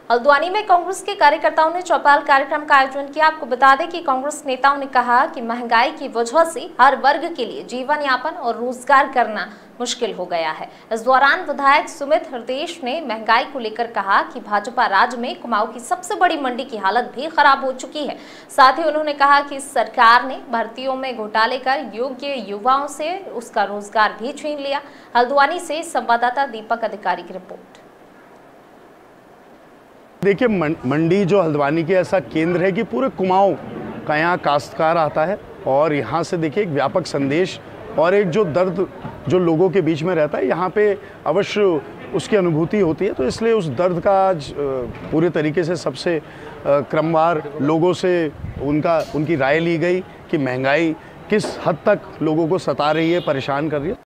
हल्द्वानी में कांग्रेस के कार्यकर्ताओं ने चौपाल कार्यक्रम का आयोजन किया। आपको बता दें कि कांग्रेस नेताओं ने कहा कि महंगाई की वजह से हर वर्ग के लिए जीवन यापन और रोजगार करना मुश्किल हो गया है। इस दौरान विधायक सुमित हृदेश ने महंगाई को लेकर कहा कि भाजपा राज्य में कुमाऊं की सबसे बड़ी मंडी की हालत भी खराब हो चुकी है। साथ ही उन्होंने कहा कि सरकार ने भर्तियों में घोटाले कर योग्य युवाओं से उसका रोजगार भी छीन लिया। हल्द्वानी से संवाददाता दीपक अधिकारी की रिपोर्ट। देखिए, मंडी जो हल्द्वानी के ऐसा केंद्र है कि पूरे कुमाऊं का यहाँ काश्तकार आता है और यहाँ से देखिए एक व्यापक संदेश और एक जो दर्द जो लोगों के बीच में रहता है, यहाँ पे अवश्य उसकी अनुभूति होती है। तो इसलिए उस दर्द का आज पूरे तरीके से सबसे क्रमवार लोगों से उनकी राय ली गई कि महंगाई किस हद तक लोगों को सता रही है, परेशान कर रही है।